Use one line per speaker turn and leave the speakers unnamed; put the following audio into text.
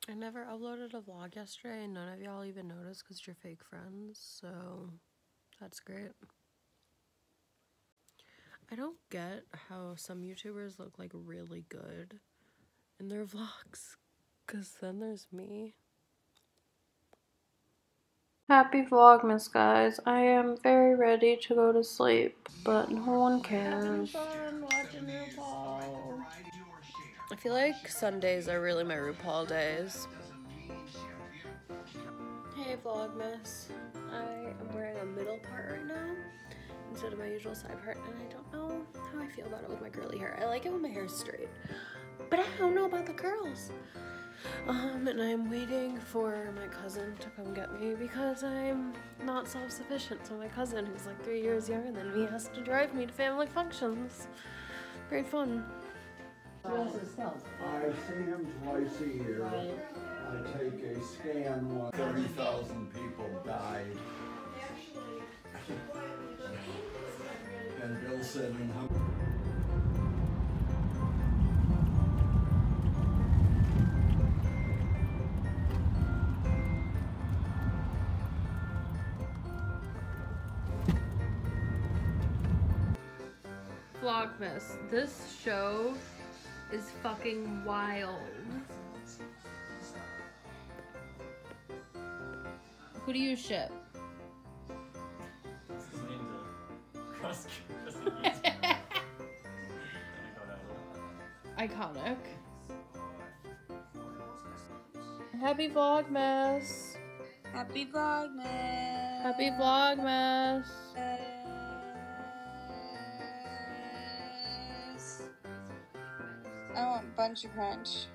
I never uploaded a vlog yesterday and none of y'all even noticed because you're fake friends, so that's great. I don't get how some YouTubers look like really good in their vlogs, because then there's me. Happy Vlogmas, guys. I am very ready to go to sleep, but no one cares. Having fun watching RuPaul. I feel like Sundays are really my RuPaul days. Hey Vlogmas. I am wearing a middle part right now instead of my usual side part, and I don't know how I feel about it with my curly hair. I like it when my hair is straight, but I don't know about the curls. And I'm waiting for my cousin to come get me because I'm not self-sufficient. So my cousin, who's like 3 years younger than me, has to drive me to family functions. Great fun.
I see him twice a year. Right. I take a scan once. 30,000 people died. And Bill said in
Vlogmas. This show is fucking wild. Who do you ship? Iconic. Happy Vlogmas.
Happy Vlogmas.
Happy Vlogmas.
I want Bunch of Crunch.